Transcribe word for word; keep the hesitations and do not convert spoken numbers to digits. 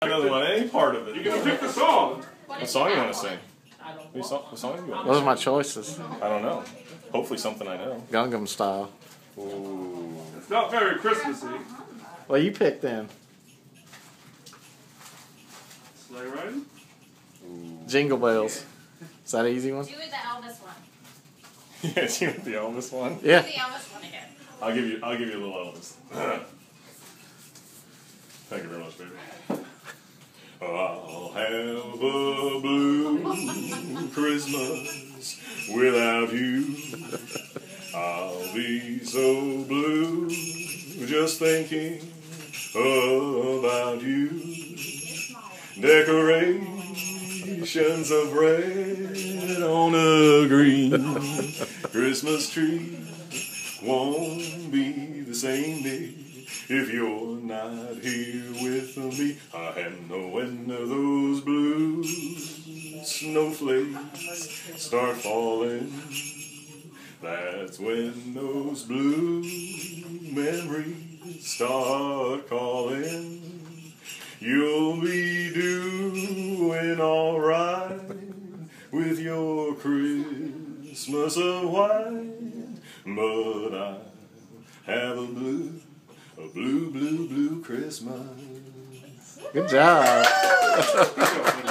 I don't want any part of it. You can pick the song. What song you want to sing? What song, what song you want? Those are my choices. I don't know. Hopefully something I know. Gangnam Style. Ooh. It's not very Christmassy. Well, you pick then. Sleigh riding? Jingle Bells. Is that an easy one? Do the Elvis one. Yeah, you want the Elvis one? Yeah. Do the Elvis one again. I'll give you. I'll give you a little Elvis. Thank you very much, baby. I'll have a blue Christmas without you. I'll be so blue just thinking about you. Decorations of red on a green Christmas tree won't be the same day if you're not here with me. And when those blue snowflakes start falling, that's when those blue memories start calling. You'll be doing alright with your Christmas of white, but I have a blue, a blue, blue, blue Christmas. Good job.